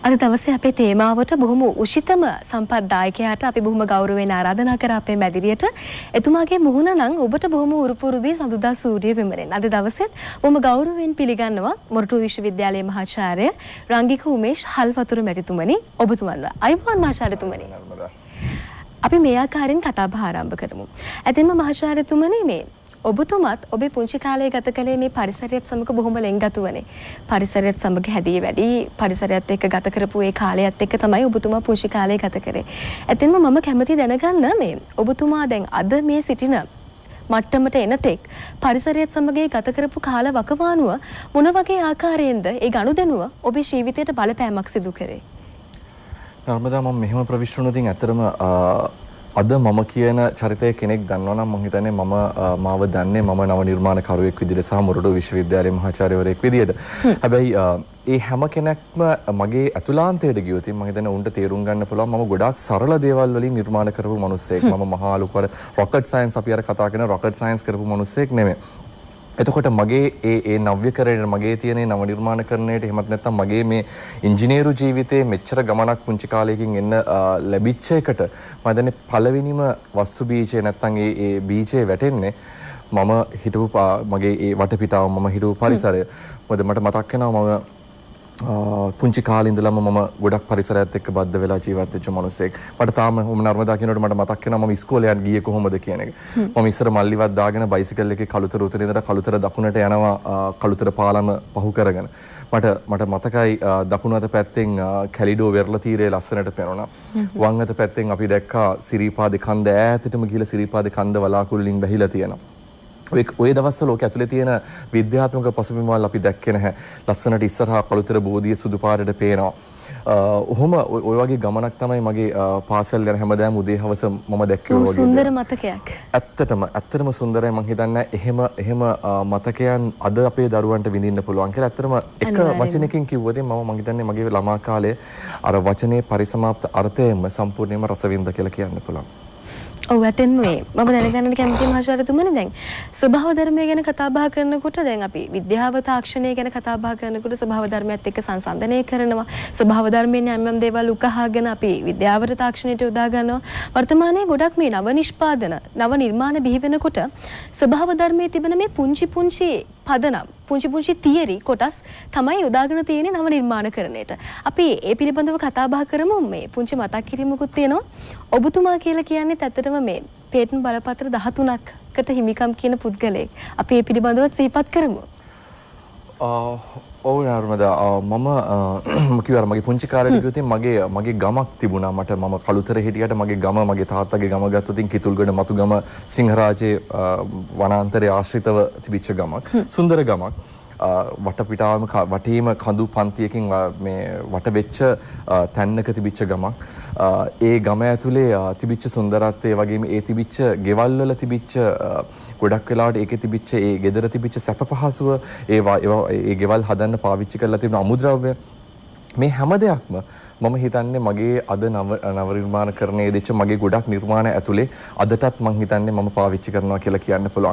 අද දවසේ අපේ තේමාවට බොහොම උෂිතම සම්පත් දායකයාට අපි බොහොම ගෞරවයෙන් ආරාධනා කරා අපේ මැදිරියට. එතුමාගේ මුහුණ නම් ඔබට බොහොම උරුපුරුදුයි සඳුදා සූර්ය විමරෙන්. අද දවසේත් බොහොම ගෞරවයෙන් පිළිගන්නවා මොරටුව විශ්වවිද්‍යාලයේ මහාචාර්ය රංගික උමේෂ් හල්වතුරු මැතිතුමනි ඔබතුමන්ව. අයිබෝන් මහාචාර්යතුමනි. අපි මේ ආකාරයෙන් කතා බහ ආරම්භ කරමු. ඇතින්ම මහාචාර්යතුමනි මේ ඔබතුමත් ඔබේ පුංචි කාලයේ ගත කළේ මේ පරිසරයත් සමග බොහොම ලෙන්ගතුවනේ. පරිසරයත් සමග හැදී වැඩි පරිසරයත් එක්ක ගත කරපු ඒ කාලයත් එක්ක තමයි ඔබතුමා පුංචි කාලේ ගත කරේ. ඇතින්ම මම කැමති දැනගන්න මේ ඔබතුමා දැන් අද මේ සිටින මට්ටමට එනතෙක් පරිසරයත් සමග ගත කරපු කාල වකවානුව මොන වගේ ආකාරයෙන්ද ඒ ගනුදෙනුව ඔබේ ජීවිතයට බලපෑමක් සිදු කරේ? නර්මදා මම මෙහෙම ප්‍රවිෂ්ඨ වුණොත් ඇත්තටම අද මම කියන චරිතය කෙනෙක් දන්නවනම් මම හිතන්නේ මාව දන්නේ මම නව නිර්මාණකරුවෙක් විදිහට සහ මොරටුව විශ්වවිද්‍යාලයේ මහාචාර්යවරයෙක් විදිහට. හැබැයි ඒ හැම කෙනෙක්ම මගේ අතුලාන්තයට ගියොත් මම හිතන්නේ උන්ට තේරුම් ගන්න පුළුවන් මම ගොඩාක් සරල දේවල් වලින් නිර්මාණ කරපු මිනිස්සෙක්. මම මහා ලොකු රොකට් සයන්ස් අපි අර කතා කරන රොකට් සයන්ස් කරපු මිනිස්සෙක් නෙමෙයි. එතකොට මගේ ඒ නව්‍යකරණය මගේ තියෙන නව නිර්මාණකරණයට එහෙමත් නැත්නම් මගේ මේ ඉංජිනේරු ජීවිතයේ මෙච්චර ගමනක් පුංචි කාලයකින් එන්න ලැබිච්ච එකට මම දන්නේ පළවෙනිම වස්තු බීජය නැත්නම් ඒ බීජේ වැටෙන්නේ මම හිටපු මගේ ඒ වටපිටාව මම හිටපු පරිසරය. මොකද මට මතක් වෙනවා මම පුංචි කාලේ ඉඳලම මම ගොඩක් පරිසරයත් එක්ක බද්ධ වෙලා ජීවත් වෙච්ච මිනිසෙක්. මට තාම නර්මදා කියනකොට මට මතක් වෙනවා මම ඉස්කෝලේ යන් ගියේ කොහොමද කියන එක. මම ඉස්සර මල්ලිවත් දාගෙන බයිසිකල් එකේ කළුතර උතන ඉඳලා කළුතර දකුණට යනවා කළුතර පාලම පහු කරගෙන. මට මතකයි දකුණු අත පැත්තෙන් කැලිඩෝ වෙරළ තීරයේ ලස්සනට පේනවා. වම් අත පැත්තෙන් අපි දැක්කා සිරිපාදේ කන්ද ඈතටම ගිහලා සිරිපාදේ කන්ද වලාකුළු වලින් බැහිලා තියෙනවා. ඔය දවස්වල ලෝකයේ ඇතුලේ තියෙන විද්‍යාත්මක පසුබිමවල් අපි දැක්කේ නැහැ. ලස්සනට ඉස්සරහා කළුතර බෝධිය සුදු පාටට පේනවා. ඔහොම ඔය වගේ ගමනක් තමයි මගේ පාසල් යන හැමදාම උදේ හවස මම දැක්කේ ඔය වගේ. සුන්දර මතකයක්. ඇත්තටම සුන්දරයි මං හිතන්නේ එහෙම මතකයන් අද අපේ දරුවන්ට විඳින්න පුළුවන් කියලා. ඇත්තටම එක වචනයකින් කිව්වොත් මම හිතන්නේ මගේ ළමා කාලේ අර වචනේ පරිසමාප්ත අර්ථයෙන්ම සම්පූර්ණයෙන්ම රසවින්ද කියලා කියන්න පුළුවන්. ඔව් ඇතෙන්ම මේ මම දැනගන්න කැමති මහාචාර්යතුමනි දැන් ස්වභාව ධර්මය ගැන කතා බහ කරනකොට දැන් අපි විද්‍යාව තාක්ෂණය ගැන කතා බහ කරනකොට ස්වභාව ධර්මයත් එක්ක සංසන්දනය කරනවා ස්වභාව ධර්මයෙන් යම් දේවල් උකහාගෙන අපි විද්‍යාවට තාක්ෂණයට යොදා ගන්නවා වර්තමානයේ ගොඩක් මේ නව නිෂ්පාදන නව නිර්මාණ බිහි වෙනකොට ස්වභාව ධර්මයේ තිබෙන මේ පුංචි පදනම් පුංචි තියරි කොටස් තමයි යොදාගෙන තියෙන්නේ නව නිර්මාණකරණයට. අපි ඒ පිළිබඳව කතා බහ කරමු. මේ පුංචි මතක් කිරීමකුත් තියෙනවා. ඔබතුමා කියලා කියන්නේ ඇත්තටම මේ පේටන්ට් බලපත්‍ර 13කට හිමිකම් කියන පුද්ගලයෙක්. අපි ඒ පිළිබඳව සිහිපත් කරමු. ඔව් නර්මදා මම කිව්වා මගේ පුංචි කාලේ ගියොත් මගේ ගමක් තිබුණා මට මම කළුතර හිටියට මගේ ගම මගේ තාත්තගේ ගම ගත්තොත් කිතුල්ගොඩ මතුගම සිංහරාජයේ වනාන්තරයේ ආශ්‍රිතව තිබිච්ච ගමක් සුන්දර ගමක් වටපිටාවම වටේම කඳු පන්තියකින් මේ වට වෙච්ච තැන්නක තිබිච්ච ගමක් ඒ ගම ඇතුලේ තිබිච්ච සුන්දරත්වය වගේම ඒ තිබිච්ච ගෙවල් වල තිබිච්ච ගොඩක් වෙලාවට ඒකේ තිබිච්ච ඒ ගෙදර තිබිච්ච සැප පහසුව ඒ ගෙවල් හදන්න පාවිච්චි කරලා තිබුණ අමුද්‍රව්‍ය මේ හැම දෙයක්ම මම හිතන්නේ මගේ අද නව නිර්මාණකරණයේ දෙච්ච මගේ ගොඩක් නිර්මාණ ඇතුලේ අදටත් මම හිතන්නේ මම පාවිච්චි කරනවා කියලා කියන්න පුළුවන්.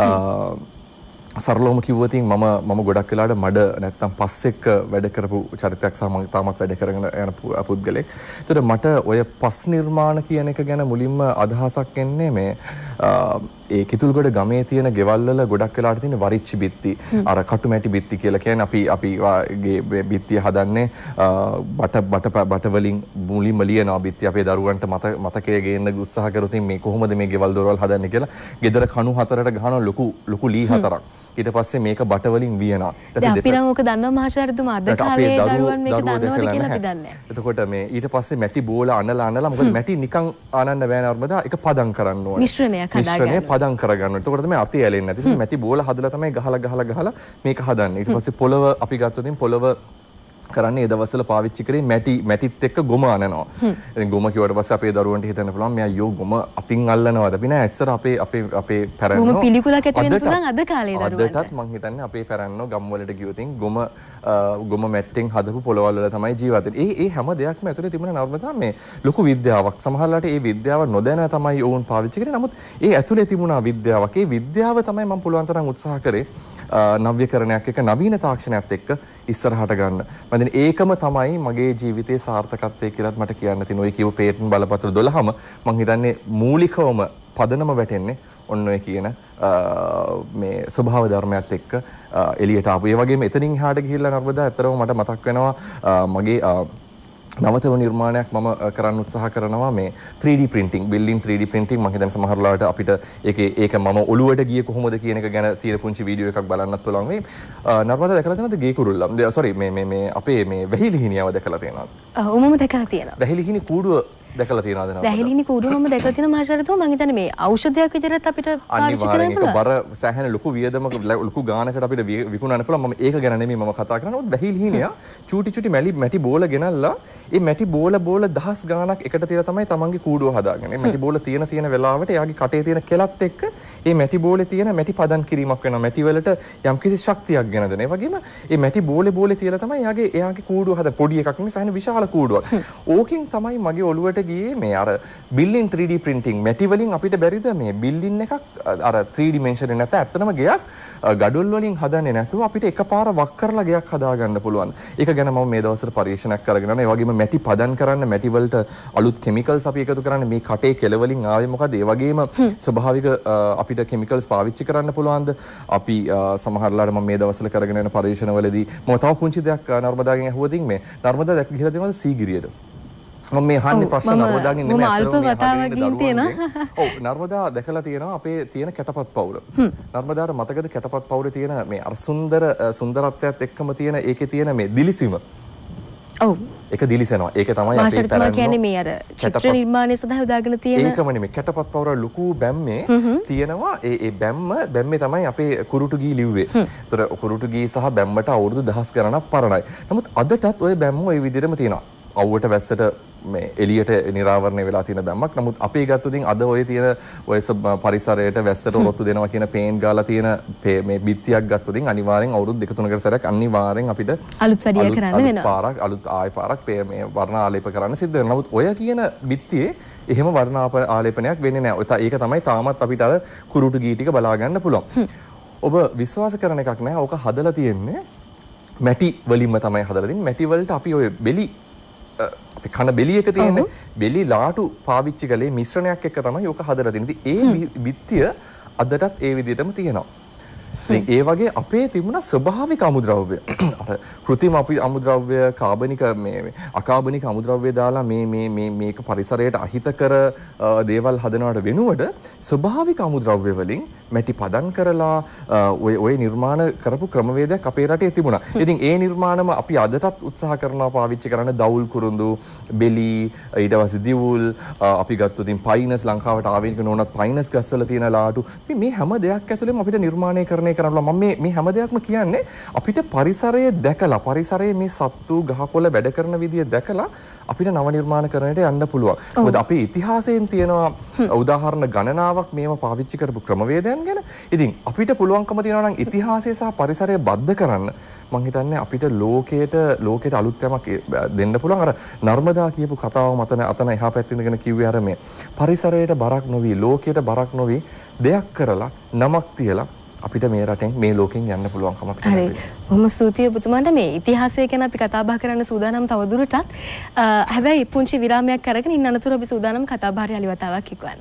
සරලවම කිව්වොත් මම ගොඩක් වෙලාවට මඩ නැත්තම් පස් එක්ක වැඩ කරපු චරිතයක් සහ මම තාමත් වැඩ කරගෙන යන පුද්ගලෙක්. ඒතර මට ඔය පස් නිර්මාණ කියන එක ගැන මුලින්ම අදහසක් එන්නේ මේ ඒ කිතුල්ගොඩ ගමේ තියෙන ගෙවල් වල ගොඩක් වෙලාවට තියෙන වරිච්චි බිත්ති අර කටුමැටි බිත්ති කියලා කියන්නේ අපි ගේ බිත්තිය හදන්නේ බට වලින් මුලින්ම ලියනවා බිත්තිය අපේ දරුවන්ට මතකයේ ගේන්න උත්සාහ කරොත් මේ කොහොමද මේ ගෙවල් දොරවල් හදන්නේ කියලා ගෙදර කණු හතරට ගහන ලොකු ලී හතරක් ඊට පස්සේ මේක බට වලින් වියනවා. දැන් අපි නම් ඕක දන්නවා මහාචාර්යතුමා අද කාලේ දරුවන් මේක දන්නවද කියලා අපි දන්නේ නැහැ. එතකොට මේ ඊට පස්සේ මැටි බෝල අනලා මොකද මැටි නිකන් ආනන්න බෑ නර්මදා ඒක පදම් කරන්න ඕනේ. මිශ්‍රණයක් හදාගන්න. පදම් කරගන්න. එතකොට තමයි අතේ ඇලෙන්නේ නැති. මැටි බෝල හදලා තමයි ගහලා මේක හදන්නේ. ඊට පස්සේ පොළව අපි ගත්තොත් පොළව කරන්නේ ඒ දවස්වල පාවිච්චි කරේ මැටිත් එක්ක ගොම අනනවා. ඉතින් ගොම කිව්වට පස්සේ අපේ දරුවන්ට හිතන්න පුළුවන් මෙයා අයියෝ ගොම අතින් අල්ලනවාද? අපි නෑ ඉස්සර අපේ පැරණියෝ ගොම පිළිකුලක් ඇති වෙන්න පුළුවන් අද කාලේ දරුවන්ට. අදටත් මං හිතන්නේ අපේ පැරණියෝ ගම් වලට ගියොත් ගොම මැට්ටෙන් හදපු පොළවල් වල තමයි ජීවත් වෙන්නේ. ඒ හැම දෙයක්ම ඇතුලේ තිබුණ නර්මදා මේ ලොකු විද්‍යාවක්. සමහරවිට ඒ විද්‍යාව නොදැන තමයි ඕන් පාවිච්චි කරේ. නමුත් ඒ ඇතුලේ තිබුණා විද්‍යාවක්. ඒ විද්‍යාව තමයි මම පුළුවන් තරම් උත්සාහ කරේ නව්‍යකරණයක් එක්ක නවීන තාක්ෂණයත් එක්ක ඉස්සරහට ගන්න. මම ඒකම තමයි මගේ ජීවිතයේ සාර්ථකත්වය කියලාත් මට කියන්න තියෙන. ඔය කියව පේටන්ට් බලපත්‍ර 12ම මම හිතන්නේ මූලිකවම පදනම වැටෙන්නේ ඔන්න ඔය කියන මේ ස්වභාව ධර්මයත් එක්ක එළියට ආපු. ඒ වගේම එතනින් එහාට ගිහිල්ලා නර්මදා ඇත්තටම මට මතක් වෙනවා මගේ නවතම නිර්මාණයක් මම කරන්න උත්සාහ කරනවා මේ 3D printing building 3D printing මම හිතන්නේ සමහර ලාට අපිට ඒක මම ඔළුවට ගියේ කොහොමද කියන එක ගැන තියෙන පුංචි වීඩියෝ එකක් බලන්නත් පුළුවන් වෙයි. නර්මදා දැකලා තියෙනවද ගේ කුරුල්ලා? sorry මේ අපේ මේ වැහිලිහිනියව දැකලා තියෙනවද? ඔව් මම දැකලා තියෙනවා. වැහිලිහිනි කූඩුව දැකලා තියෙනවද නේද? වැහිලිහිනි කූඩුව මම දැකලා තියෙනවා මහාචාර්යතුමා. මම හිතන්නේ මේ ඖෂධයක් විදිහට අපිට පාවිච්චි කරන්න පුළුවන්. බර සෑහෙන ලොකු වියදමක ලොකු ගානකට අපිට විකුණන්න පුළුවන්. මම ඒක ගැන නෙමෙයි මම කතා කරන්නේ. වැහිලිහිනිය චූටි මැටි බෝල ගෙනල්ලා ඒ මැටි බෝල දහස් ගාණක් එකට තියලා තමයි තමන්ගේ කූඩුව හදාගන්නේ. මැටි බෝල තියෙන වෙලාවට එයාගේ කටේ තියෙන කෙලත් එක්ක මේ මැටි බෝලේ තියෙන මැටි පදන් කිරීමක් වෙනවා. මැටි වලට යම්කිසි ශක්තියක් ගෙන දෙන. ඒ වගේම මේ මැටි බෝලේ තියලා තමයි එයාගේ කූඩුව හදන්නේ. පොඩි එකක් නෙමෙයි සෑහෙන විශාල කූඩුවක්. ඕකින් තමයි මගේ ඔළුවට ගියේ මේ අර building 3D printing මැටි වලින් අපිට බැරිද මේ building එකක් අර 3 dimension එක නැත්නම් ඇත්තටම ගෙයක් ගඩොල් වලින් හදන්නේ නැතුව අපිට එකපාර වක් කරලා ගෙයක් හදාගන්න පුළුවන්. ඒක ගැන මම මේ දවස්වල පරීක්ෂණයක් කරගෙන යනවා. ඒ වගේම මැටි පදන් කරන්න මැටි වලට අලුත් කෙමිකල්ස් අපි එකතු කරන්නේ මේ කටේ කෙල වලින් ආවේ මොකද? ඒ වගේම ස්වභාවික අපිට කෙමිකල්ස් පාවිච්චි කරන්න පුළුවන්ද? අපි සමහරලාට මම මේ දවස්වල කරගෙන යන පරීක්ෂණවලදී මම තව පුංචි දෙයක් නර්මදාගෙන් අහුවදින් මේ නර්මදා දැක් ගිහලා තියෙනවද සීගිරියද? මම මේ අහන්නේ ප්‍රශ්න නර්මදාගෙන් නෙමෙයි ඔව් නර්මදා දැකලා තියෙනවා අපේ තියෙන කැටපත් පවුර. නර්මදාට මතකද කැටපත් පවුරේ තියෙන මේ අර සුන්දරත්වයත් එක්කම තියෙන ඒකේ තියෙන මේ දිලිසීම. ඔව් ඒක දිලිසෙනවා. ඒක තමයි අපේ තරම කියන්නේ මේ අර චිත්‍ර නිර්මාණය සඳහා යොදාගෙන තියෙන ඒකම නෙමෙයි කැටපත් පවුර ලুকু බැම්මේ තියෙනවා ඒ බැම්මේ තමයි අපේ කුරුටු ගී ලිව්වේ. ඒතර කුරුටු ගී සහ බැම්මට අවුරුදු දහස් ගණනක් පරණයි. නමුත් අදටත් ওই බැම්ම ওই විදිහටම තියෙනවා. අවුවට වැස්සට මේ එළියට නිරාවරණය වෙලා තියෙන බැම්මක්. නමුත් අපේ ගත්තොතින් අද ඔය තියෙන ඔය පරිසරයට වැස්සට ඔරොත්තු දෙනවා කියන පේන් ගාලා තියෙන මේ බිත්තියක් ගත්තොතින් අනිවාර්යෙන් අවුරුදු 2-3කට සැරයක් අනිවාර්යෙන් අපිට අලුත් වැඩිය කරන්න වෙනවා. අලුත් පාරක් මේ වර්ණ ආලේප කරන්න සිද්ධ වෙනවා. නමුත් ඔය කියන බිත්තියේ එහෙම වර්ණ ආලේපනයක් වෙන්නේ නැහැ. ඒක තමයි තාමත් අපිට අර කුරුටු ගී ටික බලා ගන්න පුළුවන්. ඔබ විශ්වාස කරන එකක් නැහැ. ඕක හදලා තියෙන්නේ මැටි වලින්ම තමයි හදලා තියෙන්නේ. මැටි වලට අපි ඔය බෙලි අපි කන බෙලි එක තියෙන්නේ බෙලි ලාටු පාවිච්චි කළේ මිශ්‍රණයක් එක්ක තමයි ඕක හදලා තියෙන්නේ. ඒ බිත්තිය අදටත් ඒ විදිහටම තියෙනවා. ඉතින් ඒ වගේ අපේ තිබුණ ස්වභාවික අමුද්‍රව්‍ය අර කෘත්‍රිම අමුද්‍රව්‍ය කාබනික මේ අකාබනික අමුද්‍රව්‍ය දාලා මේක පරිසරයට අහිතකර දේවල් හදනවට වෙනුවට ස්වභාවික අමුද්‍රව්‍ය වලින් මැටි පදන් කරලා ඔය නිර්මාණ කරපු ක්‍රමවේදයක් අපේ රටේ තිබුණා. ඉතින් ඒ නිර්මාණම අපි අදටත් උත්සාහ කරනවා පාවිච්චි කරන්න දවුල් කුරුඳු බෙලි ඊට පස්සේ දිවුල් අපි ගත්තොත් ඉතින් පයිනස් ලංකාවට ආවෙක නෝනත් පයිනස් ගස්වල තියෙන ලාටු මේ හැම දෙයක් ඇතුළෙම අපිට නිර්මාණය කරන්න කරනවා. මම මේ හැම දෙයක්ම කියන්නේ අපිට පරිසරය දැකලා පරිසරයේ මේ සත්තු ගහකොළ වැඩ කරන විදිය දැකලා අපිට නව නිර්මාණ කරන්නට යන්න පුළුවන්. මොකද අපේ ඉතිහාසයෙන් තියෙනවා උදාහරණ ගණනාවක් මේව පාවිච්චි කරපු ක්‍රමවේදයන් ගැන. ඉතින් අපිට පුළුවන්කම තියෙනවා නම් ඉතිහාසය සහ පරිසරය බද්ධ කරන්න මම හිතන්නේ අපිට ලෝකයට අලුත් යමක් දෙන්න පුළුවන්. අර නර්මදා කියපු කතාව අතන එහා පැත්තේ ඉඳගෙන කිව්වේ අර මේ පරිසරයට බරක් නොවි ලෝකයට බරක් නොවි දෙයක් කරලා නමක් තියලා අපිට මේ රටෙන් මේ ලෝකෙන් යන්න පුළුවන්කම අපිට හරි. බොහොම ස්තුතියි ඔබතුමාට මේ ඉතිහාසය ගැන අපි කතා බහ කරන්න සූදානම් තවදුරටත්. හැබැයි පුංචි විරාමයක් අරගෙන ඉන්න අනතුරු අපි සූදානම් කතා බහට යලි වතාවක් එක්වන්න.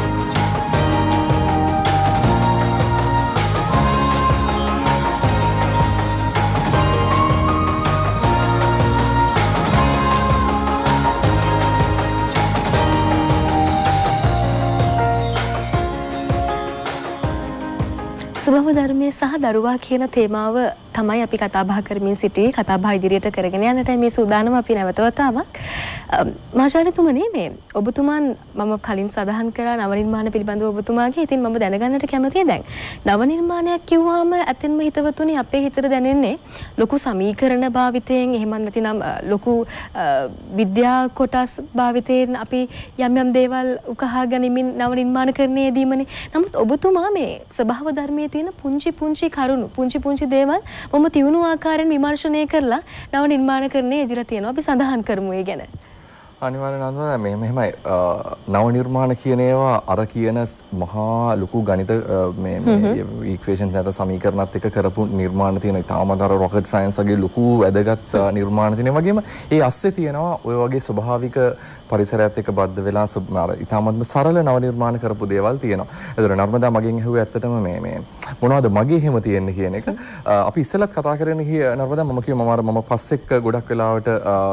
ස්වභාව ධර්මයේ සහ දරුවා කියන තේමාව තමයි අපි කතා බහ කරමින් සිටියේ. කතා බහ ඉදිරියට කරගෙන යන්නට මේ සූදානම අපි නැවත වතාවක්. මහාචාර්යතුමනි මේ ඔබතුමාන් මම කලින් සඳහන් කරා නව නිර්මාණ පිළිබඳව ඔබතුමාගේ. ඉතින් මම දැනගන්නට කැමතියි දැන් නව නිර්මාණයක් කිව්වම ඇත්තෙන්ම හිතවතුනි අපේ හිතට දැනෙන්නේ ලොකු සමීකරණ භාවිතයෙන් එහෙම නැතිනම් ලොකු විද්‍යා කොටස් භාවිතයෙන් අපි යම් දේවල් උකහා ගනිමින් නව නිර්මාණ කරන්නේදීමනේ. නමුත් ඔබතුමා මේ ස්වභාව ධර්මයේ තියෙන පුංචි කරුණු පුංචි දේවල් මොම තියුණු ආකාරයෙන් විමර්ශනය කරලා නව නිර්මාණ කරන්නේ ඉදිරියට තියෙනවා. අපි සඳහන් කරමු ඒ ගැන. අනිවාර්යෙන් නන්ද මෙහෙමයි නව නිර්මාණ කියන ඒවා අර කියන මහා ලොකු ගණිත මේ ඉක්වේෂන්ස් නැත්නම් සමීකරණත් එක්ක කරපු නිර්මාණ තියෙන තාමත් අර රොකට් සයන්ස් වගේ ලොකු වැදගත් නිර්මාණ තියෙන වගේම ඒ අස්සේ තියෙනවා ඔය වගේ ස්වභාවික පරිසරයත් එක්ක බද්ධ වෙලා අර ඊටාමත්ම සරල නව නිර්මාණ කරපු දේවල් තියෙනවා. ඒතර නර්මදා මගෙන් ඇහුවේ ඇත්තටම මේ මොනවද මගේ එහෙම තියෙන්නේ කියන එක. අපි ඉස්සෙල්ලත් කතා කරන්නේ නර්මදා මම කිව්වා මම පස් එක්ක ගොඩක් වෙලාවට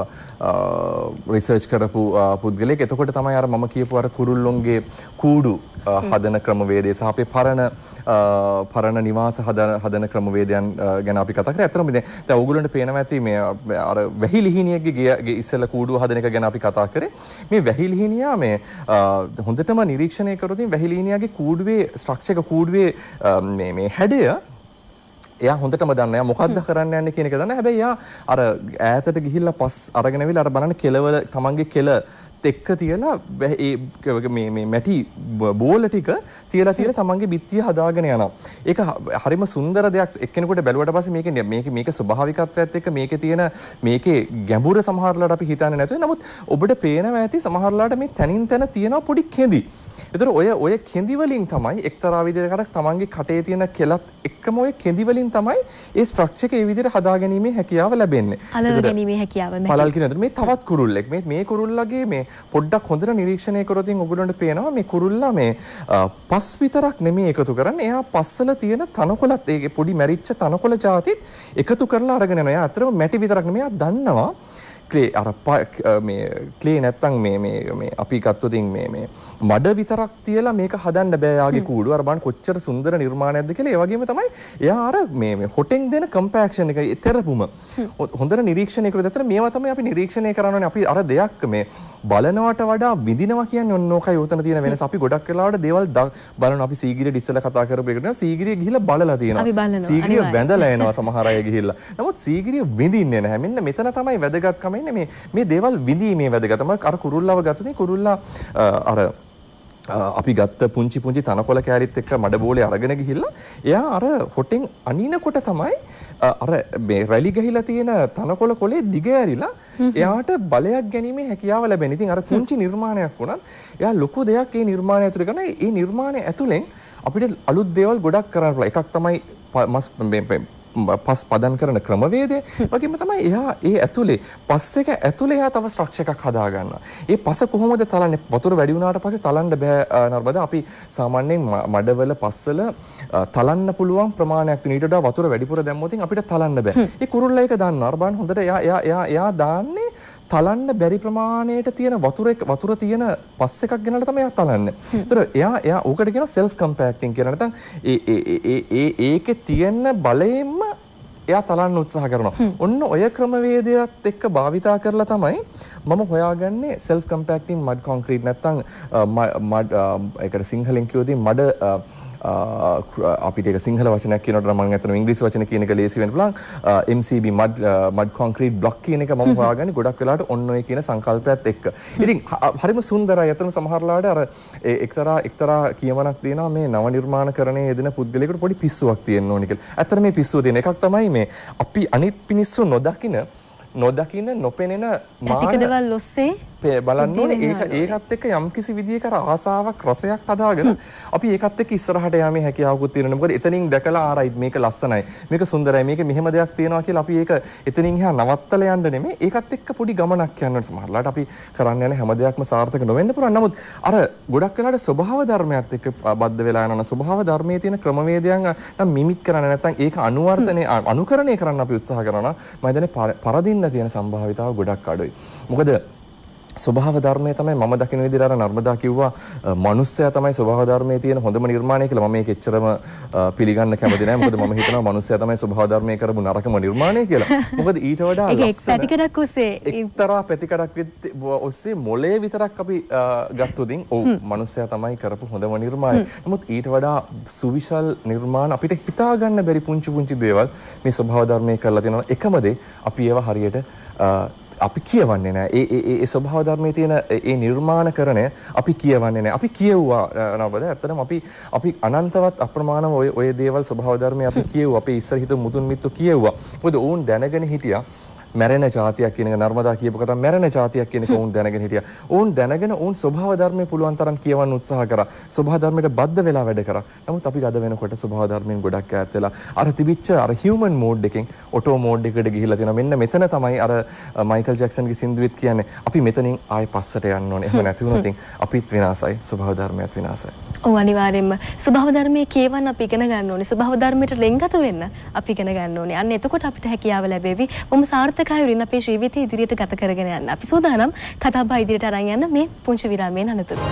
රිසර්ච් කරපු පුද්ගලෙක්. එතකොට තමයි අර මම කියපු අර කුරුල්ලොන්ගේ කූඩු හදන ක්‍රමවේදය සහ අපේ පරණ නිවාස හදන ක්‍රමවේදයන් ගැන අපි කතා කරා. ඇත්තටම දැන් ඕගොල්ලන්ට පේනවා ඇති මේ අර වැහිලිහිණියගේ ගේ ඉස්සෙල්ලා කූඩුව හදන එක ගැන අපි කතා කරේ. මේ වැහිලිහිණියා මේ හොඳටම නිරීක්ෂණය කරොත් වැහිලිහිණියාගේ කූඩුවේ ස්ට්‍රක්චර් එක කූඩුවේ මේ හැඩය එයා හොඳටම දන්නවා එයා මොකක්ද කරන්න යන්නේ කියන එක දන්නවා. හැබැයි එයා අර ඈතට ගිහිල්ලා පස් අරගෙන අවිලා අර බලන්න කෙලවල තමන්ගේ කෙල එක්ක තියලා මේ මැටි බෝල ටික තියලා තමන්ගේ බිත්තිය හදාගෙන යනවා. ඒක හරිම සුන්දර දෙයක්. එක්කෙනෙකුට බැලුවට පස්සේ මේක ස්වභාවිකත්වයත් එක්ක මේකේ ගැඹුර සමහරලාට අපි හිතන්නේ නැතුව. නමුත් ඔබට පේනවා ඇති සමහරලාට මේ තනින් තන තියෙන පොඩි කෙඳි. ඒතර ඔය කෙඳි වලින් තමයි එක්තරා විදිහකට තමන්ගේ කටේ තියෙන කෙලත් එක්කම ඔය කෙඳි වලින් තමයි ඒ ස්ට්‍රක්චර් එක ඒ විදිහට හදාගැනීමේ හැකියාව ලැබෙන්නේ. අලවගැනීමේ හැකියාව. පළල් කියන මේ තවත් කුරුල්ලෙක් මේ කුරුල්ලගේ මේ පොඩ්ඩක් හොඳට නිරීක්ෂණය කරොත් ඔයගොල්ලන්ට පේනවා මේ කුරුල්ලා මේ පස් විතරක් නෙමෙයි එකතු කරන්නේ. එයා පස්වල තියෙන තනකොළත් ඒ පොඩි මැරිච්ච තනකොළ જાතිත් එකතු කරලා අරගෙන යනවා. එයා අතරම මැටි විතරක් නෙමෙයි එයා දන්නවා ක්ලේ අර මේ ක්ලේ නැත්තම් මේ අපි ගත්තොත් මේ මඩ විතරක් තියලා මේක හදන්න බෑ යාගේ කූඩුව. අර බලන්න කොච්චර සුන්දර නිර්මාණයක්ද කියලා. ඒ වගේම තමයි එයා අර මේ හොටෙන් දෙන කම්පැක්ෂන් එක තෙරපුම හොඳට නිරීක්ෂණය කළොත් ඇත්තට මේවා තමයි අපි නිරීක්ෂණය කරන්නේ. අපි අර දෙයක් මේ බලනවට වඩා විඳිනවා කියන්නේ ඔන්න ඕකයි උතන තියෙන වෙනස. අපි ගොඩක් වෙලාවට දේවල් බලනවා. අපි සීගිරිය ඉස්සෙල්ලා කතා කරපු එකට සීගිරිය ගිහිල්ලා බලලා තියෙනවා. සීගිරිය වැඳලා එනවා සමහර අය ගිහිල්ලා. නමුත් සීගිරිය විඳින්නේ නැහැ. මෙන්න මෙතන තමයි වැදගත්කම ඉන්නේ. මේ දේවල් විඳීමේ වැදගත්කම. අර කුරුල්ලව ගත්තොත් කුරුල්ලා අර අපි ගත්ත පුංචි තනකොළ කෑලිත් එක්ක මඩ බෝලේ අරගෙන ගිහිල්ලා එයා අර හොටෙන් අනිනකොට තමයි අර මේ රැලි ගහිලා තියෙන තනකොළ කොලේ දිග ඇරිලා එයාට බලයක් ගැනීමේ හැකියාව ලැබෙන. ඉතින් අර පුංචි නිර්මාණයක් වුණත් එයා ලොකු දෙයක් ඒ නිර්මාණය ඇතුලේ කරන. ඒ නිර්මාණය ඇතුලෙන් අපිට අලුත් දේවල් ගොඩක් කරන්න පුළුවන්. එකක් තමයි පස් පදන් කරන ක්‍රමවේදය. වගේම තමයි එයා ඒ ඇතුලේ පස් එක ඇතුලේ එයා තව ස්ට්‍රක්චර් එකක් හදා ගන්නවා. ඒ පස කොහොමද තලන්නේ? වතුර වැඩි වුණාට පස්සේ තලන්න බෑ නර්මදා. අපි සාමාන්‍යයෙන් මඩවල පස්වල තලන්න පුළුවන් ප්‍රමාණයක් තියෙන. ඊට වඩා වතුර වැඩිපුර දැම්මොත් අපිට තලන්න බෑ. ඒ කුරුල්ලා ඒක දන්නවා. අර බලන්න හොඳට එයා දාන්නේ තලන්න බැරි ප්‍රමාණයට තියෙන වතුර තියෙන පස් එකක් ගෙනල්ලා තමයි එයා තලන්නේ. ඒතර එයා ඕකට කියනවා self compacting කියලා. නැත්නම් ඒකේ තියෙන බලයෙන්ම එයා තලන්න උත්සාහ කරනවා. ඔන්න ඔය ක්‍රමවේදයත් එක්ක භාවිතා කරලා තමයි මම හොයාගන්නේ self compacting mud concrete නැත්නම් මඩ ඒකට සිංහලෙන් කියොත් මඩ අපිට ඒක සිංහල වචනයක් කියනකොට මම හිතනවා ඉංග්‍රීසි වචන කියන එක ලේසි වෙන්න පුළුවන්. MCB mud concrete block කියන එක මම හොයාගන්නේ ගොඩක් වෙලාවට ඔන්න ඔය කියන සංකල්පයත් එක්ක. ඉතින් හරිම සුන්දරයි. අතන සමහරලාට අර එක්තරා කියවනක් තියෙනවා මේ නව නිර්මාණකරණයේ යෙදෙන පුද්ගලයෙකුට පොඩි පිස්සුවක් තියෙන්න ඕනි කියලා. ඇත්තට මේ පිස්සුව තියෙන එකක් තමයි මේ අපි අනිත් පිනිස්සු නොදකින නොපෙනෙන මානකඩවල් ඔස්සේ බලන්න ඕනේ. ඒකත් එක්ක යම්කිසි විදියක ආසාවක් රසයක් හදාගෙන අපි ඒකත් එක්ක ඉස්සරහට යෑමේ හැකියාවකුත් තියෙනවා. මොකද එතනින් දැකලා ආරයිට් මේක ලස්සනයි, මේක සුන්දරයි, මේක මෙහෙම දෙයක් තියෙනවා කියලා අපි ඒක එතනින් එහා නවත්තලා යන්න නෙමෙයි. ඒකත් එක්ක පොඩි ගමනක් යන්න ඕනේ. සමහරලාට අපි කරන්න යන හැම දෙයක්ම සාර්ථක නොවෙන්න පුළුවන්. නමුත් අර ගොඩක් වෙලාවට ස්වභාව ධර්මයත් එක්ක බද්ධ වෙලා යනවා. ස්වභාව ධර්මයේ තියෙන ක්‍රමවේදයන් නම් මිමික් කරන්න නැත්නම් ඒක අනුකරණය කරන්න අපි උත්සාහ කරනවා. මම හිතන්නේ පරදින්න තියෙන සම්භාවිතාව ගොඩක් අඩුයි. මොකද ස්වභාව ධර්මයේ තමයි මම දකින විදිහට අර නර්මදා කිව්වා මනුස්සයා තමයි ස්වභාව ධර්මයේ තියෙන හොඳම නිර්මාණය කියලා. මම මේක එච්චරම පිළිගන්න කැමති නැහැ. මොකද මම හිතනවා මනුස්සයා තමයි ස්වභාව ධර්මයේ කරපු නරකම නිර්මාණය කියලා. මොකද ඊට වඩා පැතිකඩක් ඔස්සේ එක්තරා පැතිකඩක් ඔස්සේ මොලේ විතරක් අපි ගත්තොතින් ඔව් මනුස්සයා තමයි කරපු හොඳම නිර්මාණය. නමුත් ඊට වඩා සුවිශාල නිර්මාණ අපිට හිතා ගන්න බැරි පුංචි දේවල් මේ ස්වභාව ධර්මයේ කරලා තියෙනවා. එකම දේ අපි ඒවා හරියට අපි කියවන්නේ නැහැ. ඒ ස්වභාව ධර්මයේ තියෙන ඒ නිර්මාණකරණය අපි කියවන්නේ නැහැ. අපි කියුවා නේද? ඇත්තටම අපි අනන්තවත් අප්‍රමාණව ඔය දේවල් ස්වභාව ධර්මයේ අපි කියුවා. අපේ ඉස්සර හිත මුතුන් මිත්තු කියුවා. මොකද ඕන් දැනගෙන හිටියා මැරෙන જાතියක් කියන එක නර්මදා කියපු කතාව මැරෙන જાතියක් කියන එක වුන් දැනගෙන හිටියා. වුන් දැනගෙන වුන් ස්වභාව ධර්මයේ පුළුවන් තරම් කියවන්න උත්සාහ කරා. ස්වභාව ධර්මයට බද්ධ වෙලා වැඩ කරා. නමුත් අපි අද වෙනකොට ස්වභාව ධර්මයෙන් ගොඩක් ඈත් වෙලා අර තිබිච්ච අර හියුමන් මෝඩ් එකෙන් ඔටෝ මෝඩ් එකට ගිහිල්ලා තියෙනවා. මෙන්න මෙතන තමයි අර මයිකල් ජැක්සන්ගේ සින්දුවෙත් කියන්නේ අපි මෙතනින් ආයෙ පස්සට යන්න ඕනේ. එහෙම නැති වුණොත් අපිත් විනාසයි. ස්වභාව ධර්මයත් විනාසයි. ඔව් අනිවාර්යෙන්ම ස්වභාව ධර්මයේ කියවන්න අපි ඉගෙන ගන්න ඕනේ. ස්වභාව ධර්මයට ලෙන්ගත වෙන්න අපි ඉගෙන ගන්න ඕනේ. අන්න එතකොට අපිට හැකියාව ලැබෙවි. බොහොම සාර්ථකයි වරින් අපේ ජීවිතය ඉදිරියට ගත කරගෙන යන්න. අපි සූදානම් කතාබහ ඉදිරියට අරන් යන්න මේ පුංචි විරාමයෙන් අනතුරුව.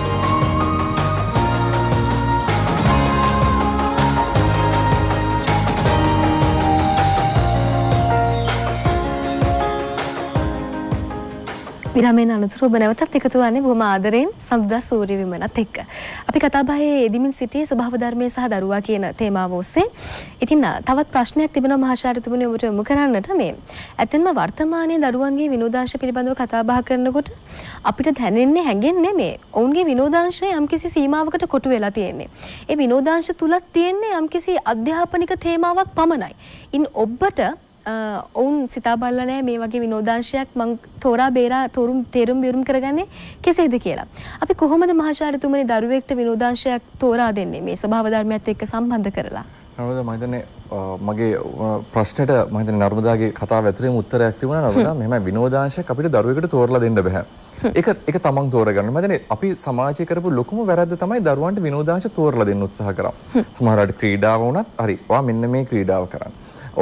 විරාමයෙන් අනතුරුව ඔබ නැවතත් එකතු වන්නේ බොහොම ආදරෙන් සඳුදා සූර්ය විමනත් එක්ක. අපි කතාබහේ යෙදමින් සිටියේ ස්වභාව ධර්මයේ සහ දරුවා කියන තේමාව ඔස්සේ. ඉතින් තවත් ප්‍රශ්නයක් තිබෙනවා මහාචාර්යතුමනි ඔබට යොමු කරන්නට මේ. ඇත්තෙන්ම වර්තමානයේ දරුවන්ගේ විනෝදාංශ පිළිබඳව කතාබහ කරනකොට අපිට දැනෙන්නේ හැඟෙන්නේ මේ ඔවුන්ගේ විනෝදාංශය යම්කිසි සීමාවකට කොටු වෙලා තියෙන්නේ. ඒ විනෝදාංශ තුලත් තියෙන්නේ යම්කිසි අධ්‍යාපනික තේමාවක් පමණයි. ඉන් ඔබට ඔවුන් සිතා බලලා නැහැ මේ වගේ විනෝදාංශයක් මං තෝරා බේරා තේරුම් බේරුම් කරගන්නේ කෙසේද කියලා. අපි කොහොමද මහාචාර්යතුමනි දරුවෙක්ට විනෝදාංශයක් තෝරා දෙන්නේ මේ ස්වභාව ධර්මයත් එක්ක සම්බන්ධ කරලා? නර්මදා මම හිතන්නේ මගේ ප්‍රශ්නෙට මම හිතන්නේ නර්මදාගේ කතාව ඇතුළේම උත්තරයක් තිබුණා නර්මදා මෙහෙම විනෝදාංශයක් අපිට දරුවෙකුට තෝරලා දෙන්න බෑ. ඒක තමන් තෝරගන්න. මම හිතන්නේ අපි සමාජයේ කරපු ලොකුම වැරද්ද තමයි දරුවන්ට විනෝදාංශ තෝරලා දෙන්න උත්සාහ කරා. සමහරවිට ක්‍රීඩාව වුණත් හරි. ඔයා මෙන්න මේ ක්‍රීඩාව කරන්න.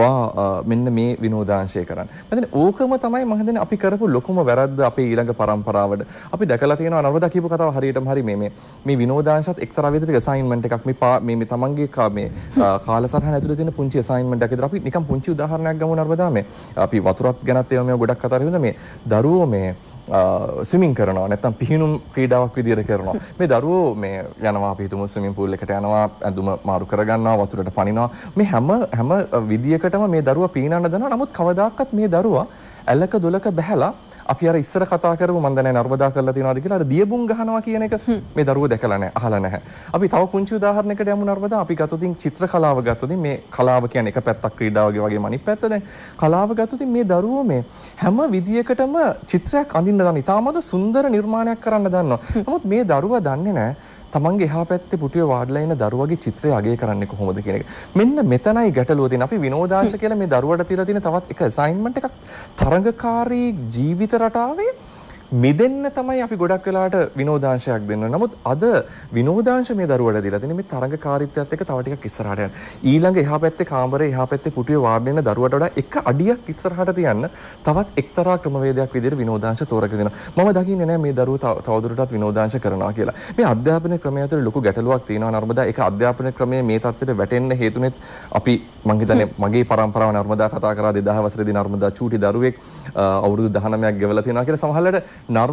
මෙන්න මේ විනෝදාංශය කරන්න. මම ඕකම තමයි මම හිතන්නේ අපි කරපු ලොකුම වැරද්ද අපේ ඊළඟ පරම්පරාවට. අපි දැකලා තියෙනවා නර්මදා කියපු කතාව හරියටම හරි මේ විනෝදාංශත් එක්තරා විදිහට අසයින්මන්ට් එකක් මේ තමන්ගේ කාලසටහන ඇතුළේ තියෙන පුංචි අසයින්මන්ට් එකක් විතර. අපි නිකන් පුංචි උදාහරණයක් ගමු නර්මදා මේ අපි වතුරත් ගැනත් ඒවා ගොඩක් කතා කරනවා මේ දරුවෝ මේ ස්විමින් කරනවා නැත්නම් පිහිනුම් ක්‍රීඩාවක් විදියට කරනවා. මේ දරුවෝ මේ යනවා අපි හිතමු ස්විමින් pool එකට යනවා ඇඳුම මාරු කරගන්නවා වතුරට පනිනවා. මේ හැම විදියකටම මේ දරුවා පීනන්න දනවා. නමුත් කවදාකවත් මේ දරුවා ඇලක දොලක බහැලා අපි අර ඉස්සර කතා කරමු මන් දන්නේ නර්මදා කරලා තියනවාද කියලා අර දියබුන් ගහනවා කියන එක මේ දරුවෝ දැකලා නැහැ අහලා නැහැ. අපි තව පුංචි උදාහරණයකට යමු නර්මදා. අපි ගත්තොත් චිත්‍ර කලාව ගත්තොත් මේ කලාව කියන්නේ එක පැත්තක් ක්‍රීඩාවගේ වගේම අනිත් පැත්ත දැන් කලාව ගත්තොත් මේ දරුවෝ මේ හැම විදියකටම චිත්‍රයක් අඳින්න දන්න. ඉතාමත් සුන්දර නිර්මාණයක් කරන්න දන්නවා. නමුත් මේ දරුවා දන්නේ නැහැ තමන්ගේ එහා පැත්තේ පුටුවේ වාඩිලා ඉන්න දරුවගේ චිත්‍රය අගය කරන්නේ කොහොමද කියන එක. මෙන්න මෙතනයි ගැටලුව තියෙන්නේ. අපි විනෝදාංශ කියලා මේ දරුවට තියලා තියෙන තවත් එක අසයින්මන්ට් එකක් තරඟකාරී ජීවිත රටාවේ මිදෙන්න තමයි අපි ගොඩක් වෙලාට විනෝදාංශයක් දෙන්න. නමුත් අද විනෝදාංශ මේ දරුවට දීලා තියෙන්නේ මේ තරඟකාරීත්වයත් එක්ක තව ටිකක් ඉස්සරහට යන්න. ඊළඟ එහා පැත්තේ කාමරේ එහා පැත්තේ පුටුවේ වාඩි වෙන දරුවට වඩා එක අඩියක් ඉස්සරහට තියන්න තවත් එක්තරා ක්‍රමවේදයක් විදිහට විනෝදාංශ තෝරගෙන දෙනවා. මම දකින්නේ නැහැ මේ දරුවෝ තවදුරටත් විනෝදාංශ කරනවා කියලා. මේ අධ්‍යාපන ක්‍රමය ඇතුළේ ලොකු ගැටලුවක් තියෙනවා නර්මදා. ඒක අධ්‍යාපන ක්‍රමයේ මේ තත්ත්වයට වැටෙන්න හේතුනෙත් අපි මං හිතන්නේ මගේ පරම්පරාව නර්මදා කතා කරා 2000 වසරේදී නර්මදා චූටි දරුවෙක් අවුරුදු 19ක් ගෙවලා තියෙනවා කියලා සමහරවිට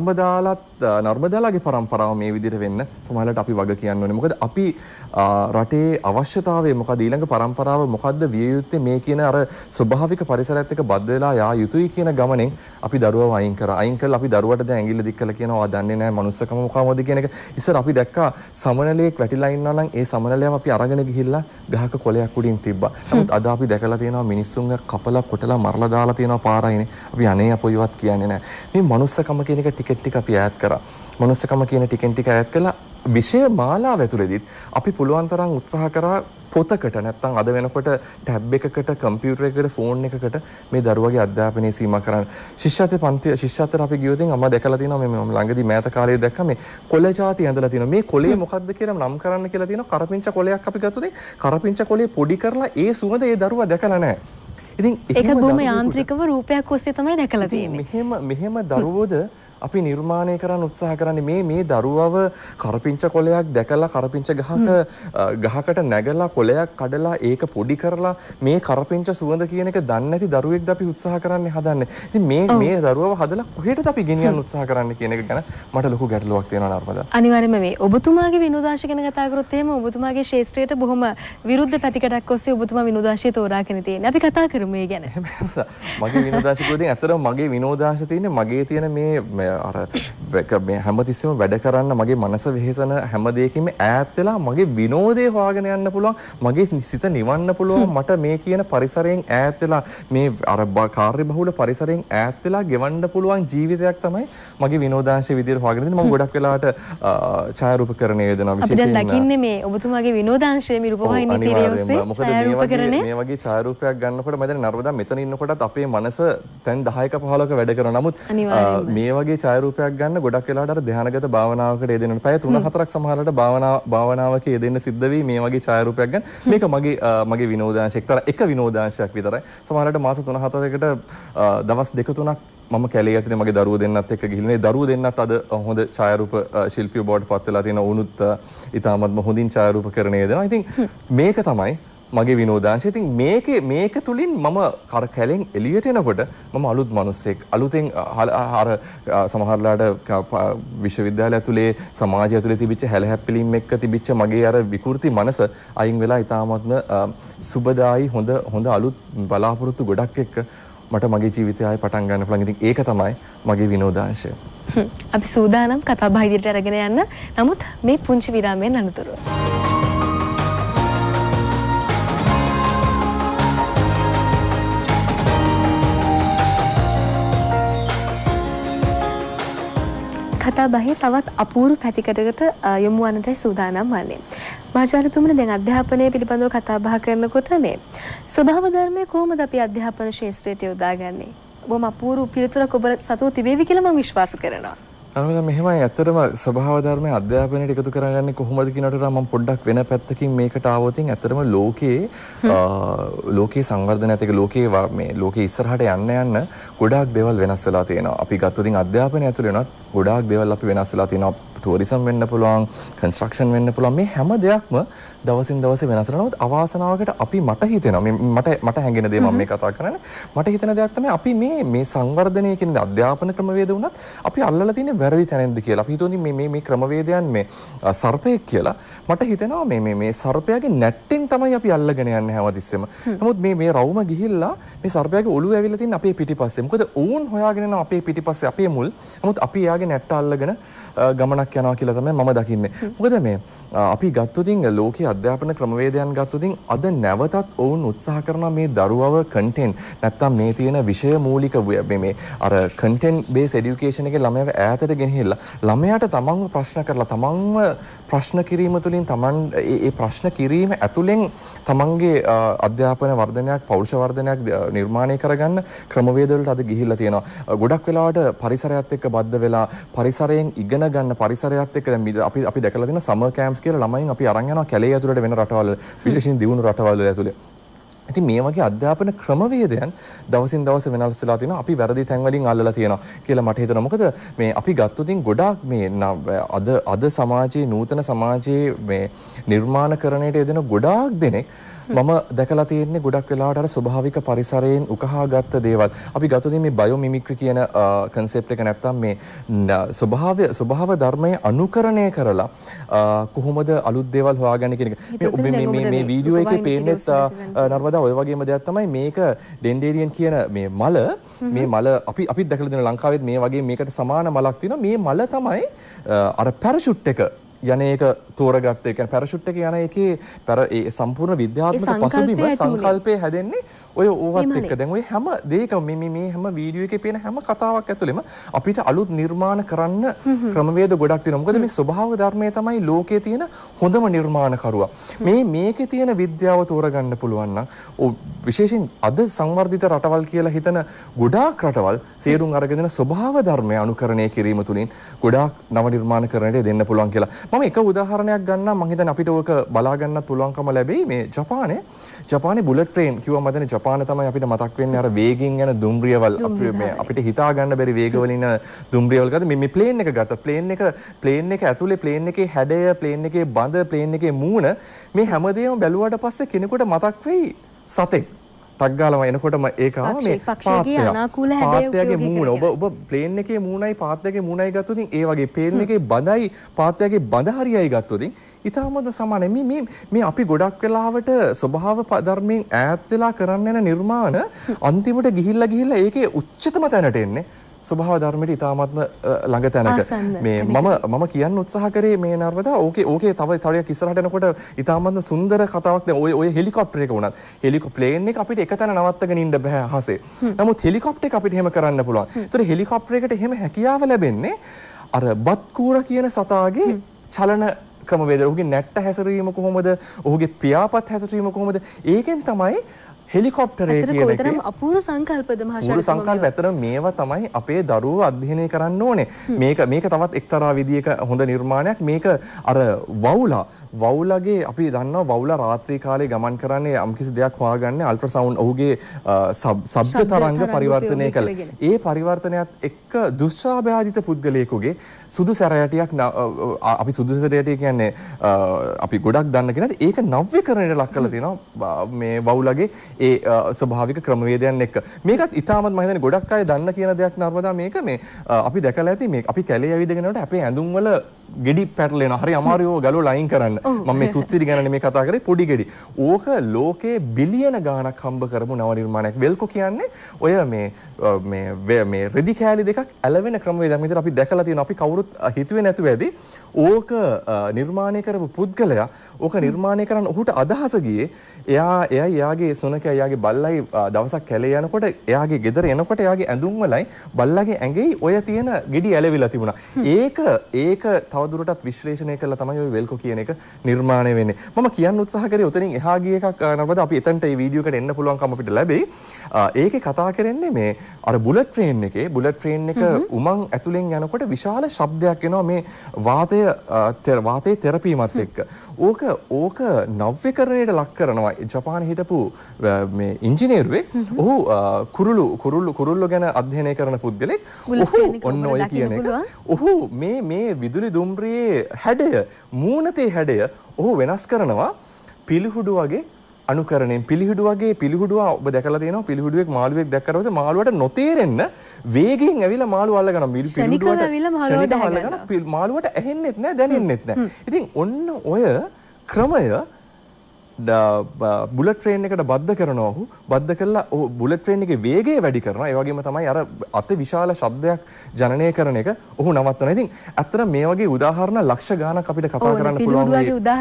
නර්මදාලාගේ පරම්පරාව මේ විදිහට වෙන්න සමහරවිට අපි වග කියන්න ඕනේ. මොකද අපි රටේ අවශ්‍යතාවය මොකද ඊළඟ පරම්පරාව මොකද්ද විය යුත්තේ මේ කියන අර ස්වභාවික පරිසරයත් එක්ක බද්ධ වෙලා යා යුතුයි කියන ගමනෙන් අපි දරුවව අයින් කරා. අයින් කළා අපි දරුවට දැන් ඇඟිල්ල දික් කළා කියනවා ආ දන්නේ නැහැ මනුස්සකම මොකවද කියන එක. ඉස්සර අපි දැක්කා සමනලයක් වැටිලා ඉන්නවා නම් ඒ සමනලයව අපි අරගෙන ගිහිල්ලා ගහක කොලයක් උඩින් තිබ්බා. නමුත් අද අපි දැකලා තියෙනවා මිනිස්සුන්ව කපලා කොටලා මරලා දාලා තියෙනවා පාරයිනේ. අපි අනේ අපොයිවත් කියන්නේ නැහැ. මේ මනුස්සකම කියන එක ටික ටික අපි ඈත් කරා. මනුස්සකම කියන ටිකෙන් ටික ඈත් කළා. විෂය මාලාව ඇතුළේදීත් අපි පුළුවන් තරම් උත්සාහ කරා පොතකට නැත්නම් අද වෙනකොට ටැබ් එකකට කම්පියුටර් එකකට ෆෝන් එකකට මේ දරුවගේ අධ්‍යාපනය සීමා කරන්න. ශිෂ්‍යත්වයට අපි ගියොත් අම්මා දැකලා තියෙනවා මේ මම ළඟදී මෑත කාලේ දැක්කා මේ කොළ જાති ඇඳලා තියෙනවා. මේ කොළේ මොකද්ද කියලා නම් කරන්න කියලා තියෙනවා. කරපිංච කොළයක් අපි ගත්තොත් කරපිංච කොළේ පොඩි කරලා ඒ සුවඳ ඒ දරුවා දැකලා නැහැ. ඉතින් ඒක බොහොම යාන්ත්‍රිකව රූපයක් ඔස්සේ තමයි දැකලා තියෙන්නේ. මෙහෙම දරුවෝද අපි නිර්මාණය කරන්න උත්සාහ කරන්නේ මේ දරුවව කරපිංච කොළයක් දැකලා කරපිංච ගහකට නැගලා කොළයක් කඩලා ඒක පොඩි කරලා මේ කරපිංච සුවඳ කියන එක දන්නේ නැති දරුවෙක්ද අපි උත්සාහ කරන්නේ හදන්නේ. ඉතින් මේ දරුවව හදලා කොහෙටද අපි ගෙනියන්න උත්සාහ කරන්නේ කියන එක ගැන මට ලොකු ගැටලුවක් තියෙනවා නර්මදා. අනිවාර්යයෙන්ම මේ ඔබතුමාගේ විනෝදාංශ ගැන කතා කරොත් එහෙම ඔබතුමාගේ ශාස්ත්‍රයට බොහොම විරුද්ධ පැතිකඩක් ඔස්සේ ඔබතුමා විනෝදාංශය තෝරාගෙන තියෙන්නේ. අපි කතා කරමු ඒ ගැන. මගේ විනෝදාංශ කෝදෙන් ඇත්තටම මගේ විනෝදාංශ තියෙන්නේ මගේ තියෙන මේ අර මේ හැමතිස්සෙම වැඩ කරන්න මගේ මනස වෙහෙසන හැම දෙයකින්ම ඈත් වෙලා මගේ විනෝදේ හොයාගෙන යන්න පුළුවන් මගේ සිත නිවන්න පුළුවන් මට මේ කියන පරිසරයෙන් ඈත් වෙලා මේ අර කාර්යබහුල පරිසරයෙන් ඈත් වෙලා ගෙවන්න පුළුවන් ජීවිතයක් තමයි මගේ විනෝදාංශ විදියට හොයාගෙන ඉන්නේ මම ගොඩක් වෙලාවට ඡායාරූපකරණය යොදනවා විශේෂයෙන් අපි දැන් දකින්නේ මේ ඔබතුමාගේ විනෝදාංශයේ මේ රූපවාහිනී තීරයේ ඔස්සේ ඡායාරූපකරණය මේ වගේ ඡායාරූපයක් ගන්නකොට මම දැන් නර්මදා මෙතන ඉන්නකොටත් අපේ මනස දැන් 10ක 15ක වැඩ කරනවා නමුත් මේ වගේ ඡායාරූපයක් ගන්න ගොඩක් වෙලාවට අර ධානයගත භාවනාවකට යෙදෙන්න පැය 3-4ක් සමහරවිට භාවනාවක යෙදෙන්න සිද්ධ වෙයි මේ වගේ ඡායාරූපයක් ගන්න මේක මගේ විනෝදාංශයක් තර එක විනෝදාංශයක් විතරයි සමහරවිට මාස 3-4කට දවස් 2-3ක් මම කැලේ ඇතුලේ මගේ දරුවෝ දෙන්නත් එක්ක ගිහින් මේ දරුවෝ දෙන්නත් අද හොඳ ඡායාරූප ශිල්පියෝ බවට පත් වෙලා තියෙන උනුත් ඉතාමත්ම හොඳින් ඡායාරූපකරණය දෙනවා. ඉතින් මේක තමයි මගේ විනෝදාංශය. ඉතින් මේක තුලින් මම කර කැලෙන් එළියට එනකොට මම අලුත් මිනිස්සෙක් අලුතෙන් අර සමහරලාට විශ්වවිද්‍යාලය ඇතුලේ සමාජය ඇතුලේ තිබිච්ච හැලහැප්පිලීම් එක්ක තිබිච්ච මගේ අර විකෘති මනස අයින් වෙලා ඉතාමත්ම සුබදායි හොඳ අලුත් බලාපොරොත්තු ගොඩක් එක්ක මට මගේ ජීවිතය ආයේ පටන් ගන්න පුළුවන්. ඉතින් ඒක තමයි මගේ විනෝදාංශය. අපි සූදානම් කතා බහ ඉදිරියට අරගෙන යන්න. නමුත් මේ පුංචි විරාමයෙන් අනතුරුව. කතා බහේ තවත් අපූර්ව පැතිකඩකට යොමු වන්නටයි සූදානම් වන්නේ. මාචාර්යතුමනි දැන් අධ්‍යාපනය පිළිබඳව කතා බහ කරනකොට මේ ස්වභාව ධර්මයේ කොහොමද අපි අධ්‍යාපන ශාස්ත්‍රයට යොදාගන්නේ? බොහොම අපූර්ව පිළිතුරක් ඔබ සතුව තිබේවි කියලා මම විශ්වාස කරනවා. අරමද මෙහෙමයි ඇත්තටම ස්වභාව ධර්මයේ අධ්‍යාපනයට එකතු කරගන්නේ කොහොමද කියනට මම පොඩ්ඩක් වෙන පැත්තකින් මේකට ආවොත් ඇත්තටම ලෝකයේ සංවර්ධනයත් එක්ක ලෝකයේ ඉස්සරහට යන්න ගොඩාක් දේවල් වෙනස් වෙලා තියෙනවා. අපි ගත්තොත් අධ්‍යාපනය ඇතුළේ වෙනත් ගොඩාක් දේවල් අපි වෙනස් වෙලා තියෙනවා. ටූරිසම් වෙන්න පුළුවන්, කන්ස්ට්‍රක්ෂන් වෙන්න පුළුවන්. මේ හැම දෙයක්ම දවසින් දවස වෙනස් වෙනවා. අවාසනාවකට අපි මට හිතෙනවා මට හැඟෙන දේ මම මේ කතා කරන්නේ. මට හිතෙන දෙයක් තමයි අපි මේ සංවර්ධනය කියන අධ්‍යාපන ක්‍රමවේද වුණත් අපි අල්ලලා තියෙන වැරදි තැනෙන්ද කියලා. අපි හිතුවනේ මේ ක්‍රමවේදයන් මේ සර්පයෙක් කියලා. මට හිතෙනවා මේ සර්පයාගේ නැට්ටෙන් තමයි අපි අල්ලගෙන යන්නේ හැමතිස්සෙම. නමුත් මේ රවුම ගිහිල්ලා මේ සර්පයාගේ ඔළුව ඇවිල්ලා තියෙන අපේ පිටිපස්සේ. මොකද ඌන් හොයාගෙන යනවා අපේ පිටිපස්සේ අපේ මුල්. නමුත් අපි එයාගේ නැට්ට අල්ලගෙන ගමනක් යනවා කියලා තමයි මම දකින්නේ. මොකද අපි ගත්තොතින් ලෝකීය අධ්‍යාපන ක්‍රමවේදයන් ගත්තොතින් අද නැවතත් ඔවුන් උත්සාහ කරනවා මේ දරුවව කන්ටෙන්ට් නැත්තම් මේ තියෙන විෂය මූලික මේ අර කන්ටෙන්ට් බේස් এডুকেෂන් එකේ ළමයව ඈතට ගෙනහිල්ලා ළමයාට තමන්ව ප්‍රශ්න කරලා තමන්ව ප්‍රශ්න කිරීම තුළින් ඒ ප්‍රශ්න කිරීම ඇතුළෙන් තමන්ගේ අධ්‍යාපන වර්ධනයක් පෞරුෂ වර්ධනයක් නිර්මාණය කරගන්න ක්‍රමවේද වලට අද ගිහිල්ලා තියෙනවා. ගොඩක් වෙලාවට පරිසරයත් එක්ක බද්ධ වෙලා පරිසරයෙන් ඉගෙන ගන්න පරිසරයත් එක්ක දැන් අපි දැකලා තියෙන සමර් කැම්ප්ස් කියලා ළමයින් අපි අරන් යනවා කැලේ ඇතුළට වෙන රටවල් විශේෂයෙන් දියුණු රටවල් ඇතුළේ. ඉතින් මේ වගේ අධ්‍යාපන ක්‍රමවේදයන් දවසින් දවස වෙනස් වෙලා තියෙනවා. අපි වැරදි තැන් වලින් අල්ලලා තියෙනවා කියලා මට හිතෙනවා. මොකද මේ අපි ගත්තොතින් ගොඩාක් අද සමාජයේ නූතන සමාජයේ මේ නිර්මාණකරණයට යෙදෙන ගොඩාක් දෙනෙක් මම දැකලා තියෙන්නේ ගොඩක් වෙලාවට අර ස්වභාවික පරිසරයෙන් උකහාගත්ත දේවල්. අපි ගත්තොතින් මේ බයෝමිමික්‍රි කියන කන්සෙප්ට් එක නැත්තම් මේ ස්වභාව ධර්මයේ අනුකරණය කරලා කොහොමද අලුත් දේවල් හොයාගන්නේ කියන එක. මේ වීඩියෝ එකේ පේන්නේ නර්මදා ඔය වගේම දෙයක් තමයි මේක ඩෙන්ඩේරියන් කියන මේ මල අපිත් දැකලා දෙන ලංකාවෙත් මේ වගේ මේකට සමාන මලක් තියෙනවා. මේ මල තමයි අර පැරෂුට් එක යන එක තෝරගත්ත එක. පැරෂුට් එක යන එකේ ඒ සම්පූර්ණ විද්‍යාත්මක පසුබිම සංකල්පය හැදෙන්නේ ඔය ඕවත් එක්ක. දැන් ඔය හැම දෙයකම මේ හැම වීඩියෝ එකේ පේන හැම කතාවක් ඇතුළෙම අපිට අලුත් නිර්මාණ කරන්න ක්‍රමවේද ගොඩක් තියෙනවා. මොකද මේ ස්වභාව ධර්මයේ තමයි ලෝකයේ තියෙන හොඳම නිර්මාණකරුවා. මේකේ තියෙන විද්‍යාව තෝරගන්න පුළුවන් නම් විශේෂයෙන් අද සංවර්ධිත රටවල් කියලා හිතන ගොඩාක් රටවල් තේරුම් අරගෙන ස්වභාව ධර්මය අනුකරණය කිරීම තුළින් ගොඩාක් නව නිර්මාණකරණයට දෙන්න පුළුවන් කියලා. මම එක උදාහරණයක් ගන්නම්. මම හිතන්නේ අපිට ඕක බලා ගන්නත් පුළුවන්කම ලැබෙයි. මේ ජපානයේ බුලට් ට්‍රේන් කිව්වම මම හිතන්නේ ජපාන තමයි අපිට මතක් වෙන්නේ අර වේගින් යන දුම්රියවල් අපිට හිතා ගන්න බැරි වේගවලින් යන දුම්රියවල් ගත්තා. මේ ප්ලේන් එක ගත්තා. ප්ලේන් එක ඇතුලේ ප්ලේන් එකේ හැඩය, ප්ලේන් එකේ බඳ, ප්ලේන් එකේ මූණ මේ හැමදේම බැලුවාට පස්සේ කෙනෙකුට මතක් වෙයි සතෙක්. ටග්ගාලම එනකොටම ඒක ආව මේ පාත්‍යගේ මූණ ඔබ ප්ලේන් එකේ මූණයි පාත්‍යගේ මූණයි ගත්තොත් ඒ වගේ ප්ලේන් එකේ බඳයි පාත්‍යගේ බඳ හරියයි ගත්තොත් ඉතාමත් සමානයි. මේ අපි ගොඩක් වෙලාවට ස්වභාව ධර්මයෙන් ඈත් වෙලා කරන්න යන නිර්මාණ අන්තිමට ගිහිල්ලා ඒකේ උච්චතම තැනට එන්නේ ස්වභාව ධර්මයට ඉතාමත්ම ළඟ තැනක. මේ මම කියන්න උත්සාහ කරේ මේ නර්මදා ඕකේ තව ටිකක් ඉස්සරහට යනකොට ඉතාමත්ම සුන්දර කතාවක් නේ. ඔය හෙලිකොප්ටර් එක වුණත් ප්ලේන් එක අපිට එක තැන නවත්තගෙන ඉන්න බෑ අහසේ. නමුත් හෙලිකොප්ටර් එක අපිට එහෙම කරන්න පුළුවන්. ඒතර හෙලිකොප්ටර් එකට එහෙම හැකියාව ලැබෙන්නේ අර බත් කූර කියන සතාගේ චලන ක්‍රමවේද. ඔහුගේ නැට්ට හැසිරීම කොහොමද? ඔහුගේ පියාපත් හැසිරීම කොහොමද? ඒකෙන් තමයි හෙලිකොප්ටරේ කියන එකේ අපූර්ව සංකල්පද මහාචාර්ය. අපූර්ව සංකල්ප ඇත්තටම මේවා තමයි අපේ දරුවෝ අධ්‍යයනය කරන්න ඕනේ. මේක තවත් එක්තරා විදියක හොඳ නිර්මාණයක්. මේක අර වවුලගේ අපි දන්නවා වවුලා රාත්‍රී කාලේ ගමන් කරන්නේ යම්කිසි දෙයක් හොයාගන්නේ අල්ට්‍රාසවුන්ඩ් ඔහුගේ ශබ්ද තරංග පරිවර්තනය කළ. ඒ පරිවර්තනයත් එක්ක දුෂ්ටාභාජිත පුද්ගලයෙකුගේ සුදු සැරයටියක් අපි සුදු සැරයටිය කියන්නේ අපි ගොඩක් දන්න කෙනාද ඒක නව්‍යකරණයට ලක් කරලා තියෙනවා මේ වවුලගේ ඒ ස්වභාවික ක්‍රමවේදයන් එක්ක. මේකත් ඉතාමත් මම හිතන්නේ ගොඩක් අය දන්න කියන දෙයක් නර්මදා. මේක මේ අපි දැකලා ඇති මේ අපි කැලේ ඇවිදගෙන යනකොට අපේ ඇඳුම් වල ගෙඩි පැටලෙනවා. හරි අමාරුයි ගලවලා අයින් කරන්න. මම මේ තුත්තිරි ගැන මේ කතා කරේ පොඩි ගෙඩි. ඕක ලෝකේ බිලියන ගාණක් හම්බ කරපු නව නිර්මාණයක්. වෙල්කෝ කියන්නේ ඔය මේ රෙදි කෑලි දෙකක් ඇලවෙන ක්‍රමවේදයක් විතර අපි දැකලා තියෙනවා. අපි කවුරුත් හිතුවේ නැතුව ඇති. ඕක නිර්මාණය කරපු පුද්ගලයා ඕක නිර්මාණය කරන්න ඔහුට අදහස ගියේ එයාගේ සුනකයා එයාගේ බල්ලයි දවසක් කැලේ යනකොට එයාගේ ගෙදර එනකොට එයාගේ ඇඳුම් වලයි බල්ලගේ ඇඟෙයි ඔය තියෙන ගෙඩි ඇලවිලා තිබුණා. ඒක තවදුරටත් විශ්ලේෂණය කළා තමයි ඔය වෙල්කෝ කියන එක නිර්මාණය වෙන්නේ. මම කියන්න උත්සාහ කරේ උතනින් එහා ගිය එකක් නේද අපි එතනට මේ වීඩියෝ එකට එන්න පුළුවන්කම අපිට ලැබෙයි. ඒකේ කතා කරන්නේ මේ අර බුලට් ට්‍රේන් එකේ බුලට් ට්‍රේන් එක උමං ඇතුලෙන් යනකොට විශාල ශබ්දයක් එනවා මේ වාතයේ තෙරපීමත් එක්ක. ඕක නව්‍යකරණයට ලක් කරනවා. ජපානයේ හිටපු මේ ඉංජිනේරුවෙක් ඔහු කුරුල්ලෝ ගැන අධ්‍යයනය කරන පුද්ගලෙක්. ඔහු ඔන්න ඔය කියන එක. ඔහු මේ විදුලි දුම්රියේ හැඩය මූණතේ හැඩය ඔහු වෙනස් කරනවා පිළිහුඩු වගේ අනුකරණයෙන්. පිළිහුඩුව ඔබ දැකලා තියෙනවා පිළිහුඩුවෙක් මාළුවෙක් දැක්කට පස්සේ මාළුවට නොතේරෙන්න වේගයෙන් ඇවිල්ලා මාළුව අල්ල ගන්නවා. පිළිහුඩුවට මාළුවට ඇහෙන්නෙත් නැහැ දැනෙන්නෙත් නැහැ. ඉතින් ඔන්න ඔය ක්‍රමය බුලට් ට්‍රේන් එකට බද්ධ කරනවා. ඔහු බද්ධ කරලා බුලට් ට්‍රේන් එකේ වේගය වැඩි කරනවා. ඒ වගේම තමයි අර අති විශාල ශබ්දයක් ජනනය කරන එක ඔහු නවත්තනවා. ඉතින් ඇත්තට මේ වගේ උදාහරණ ලක්ෂ ගාණක් අපිට කතා කරන්න පුළුවන්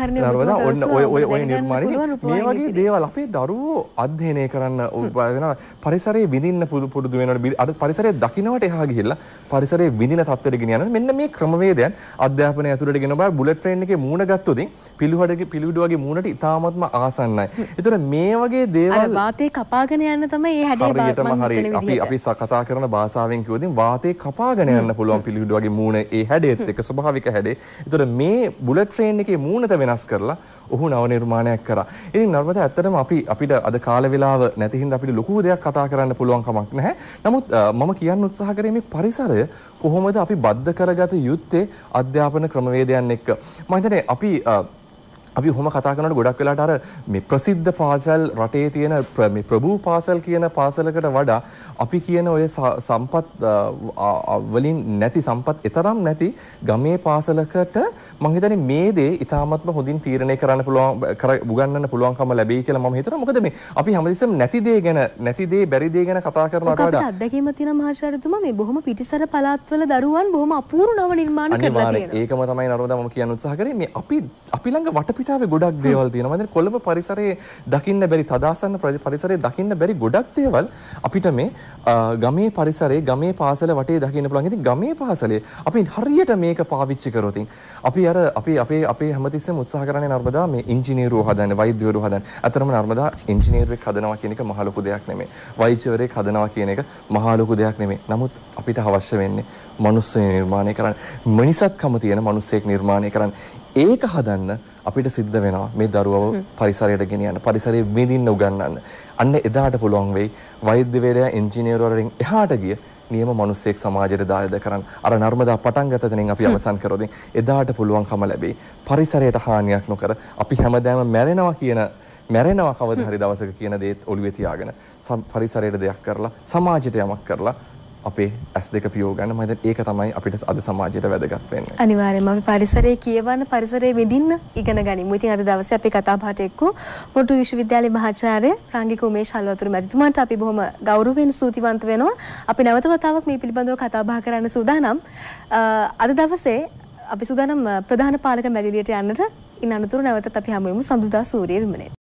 වෙයි. ඔය නිර්මාණෙ මේ වගේ දේවල් අපේ දරුවෝ අධ්‍යයනය කරන්න පරිසරයේ විඳින්න පුරුදු වෙනකොට අර පරිසරය දකින්නට එහා ගිහිල්ලා පරිසරයේ විඳින තත්ත්වයට ගෙනියන්න මෙන්න මේ ක්‍රමවේදයන් අධ්‍යාපනය ඇතුළට ගෙන බා බුලට් ට්‍රේන් එකේ මූණ ගත්තොත් පිළිහුඩු වගේ මූණට ඉතාමත්ම ආසන්නයි. ඒතර මේ වගේ දේවල් අර වාතේ කපාගෙන යන්න තමයි මේ හැඩේ අපි කතා කරන භාෂාවෙන් කිව්වොත් වාතේ කපාගෙන යන්න පුළුවන් පිළිහුඩු වගේ මූණ ඒ හැඩෙත් එක්ක ස්වභාවික හැඩේ. ඒතර මේ බුලට් ට්‍රේන් එකේ මූණත වෙනස් කරලා ඔහු නව නිර්මාණයක් කරා. ඉතින් නර්මදා ඇත්තටම අපිට අද කාල වේලාව නැති හින්දා අපිට ලොකු දෙයක් කතා කරන්න පුළුවන් කමක් නැහැ. නමුත් මම කියන්න උත්සාහ කරේ මේ පරිසරය කොහොමද අපි බද්ධ කරගත යුත්තේ අධ්‍යාපන ක්‍රමවේදයන් එක්ක. මම හිතන්නේ අපි ඔහොම කතා කරනකොට ගොඩක් වෙලාට අර මේ ප්‍රසිද්ධ පාසල් රටේ තියෙන මේ ප්‍රභූ පාසල් කියන පාසලකට වඩා අපි කියන ඔය සම්පත් වලින් නැති සම්පත් ඊතරම් නැති ගමේ පාසලකට මම හිතන්නේ මේ දේ ඉතාමත්ම හොඳින් තීරණය කරන්න පුළුවන් උගන්වන්න පුළුවන්කම ලැබෙයි කියලා මම හිතනවා. මොකද මේ අපි හැමදෙස්සම නැති දේ බැරි දේ ගැන කතා කරනවට වඩා අත්දැකීම තියෙන මහාචාර්යතුමා මේ බොහොම පිටිසර පළාත්වල දරුවන් බොහොම අපූර්ව නව නිර්මාණ කරලා තියෙනවා. ඒකම තමයි නරෝදා මම කියන්න උත්සාහ කරේ මේ අපි ළඟ වටපිටාවේ ගොඩක් දේවල් තියෙනවා. මම කොළඹ පරිසරයේ දකින්න බැරි තදාසන්න පරිසරයේ දකින්න බැරි ගොඩක් දේවල් අපිට මේ ගමේ පරිසරයේ ගමේ පාසල වටේ දකින්න පුළුවන්. ඉතින් ගමේ පාසලේ අපි හරියට මේක පාවිච්චි කරොත් අපි හැමතිස්සෙම උත්සාහ කරන්නේ නර්මදා මේ ඉංජිනේරුවෝ හදන්න, වෛද්‍යවරු හදන්න. අතරම නර්මදා ඉංජිනේරුවෙක් හදනවා කියන එක මහ ලොකු දෙයක් නෙමෙයි. වෛද්‍යවරයෙක් හදනවා කියන එක මහ ලොකු දෙයක් නෙමෙයි. නමුත් අපිට අවශ්‍ය වෙන්නේ මනුස්සය නිර්මාණය කරන්න. මිනිසත්කම තියෙන මනුස්සයෙක් නිර්මාණය කරන්න. ඒක හදන්න අපිට සිද්ධ වෙනවා මේ දරුවව පරිසරයට ගෙනියන්න, පරිසරයේ විඳින්න උගන්වන්න. අන්න එදාට පුළුවන් වෙයි වෛද්‍යවරයා ඉංජිනේරුවරෙන් එහාට ගිය නියම මිනිස්සෙක් සමාජයට දායද කරන්න. අර නර්මදා පටන් ගත තැනින් අපි අවසන් කරොත් එදාට පුළුවන්කම ලැබෙයි පරිසරයට හානියක් නොකර අපි හැමදාම මැරෙනවා කවදා හරි දවසක කියන දේත් ඔළුවේ තියාගෙන පරිසරයට දෙයක් කරලා සමාජයට යමක් කරලා අපේ ඇස් දෙක පියෝ ගන්න. මම හිතන්නේ ඒක තමයි අපිට අද සමාජයට වැදගත් වෙන්නේ. අනිවාර්යයෙන්ම අපි පරිසරයේ කියවන පරිසරයේ විඳින්න ඉගෙන ගනිමු. ඉතින් අද දවසේ අපි කතා බහට එක්කු මොටු විශ්වවිද්‍යාලයේ මහාචාර්ය ප්‍රාංගික උමේෂ් හල්වතුරු මැතිතුමාට අපි බොහොම ගෞරවයෙන් ස්තුතිවන්ත වෙනවා. අපි නැවත වතාවක් මේ පිළිබඳව කතා බහ කරන්න සූදානම්. අද දවසේ අපි සූදානම් ප්‍රධාන පාලක මැදිරියට යන්නට. ඉන් අනතුරු නැවතත් අපි හමු වෙමු සඳුදා සූරිය විමනයේ.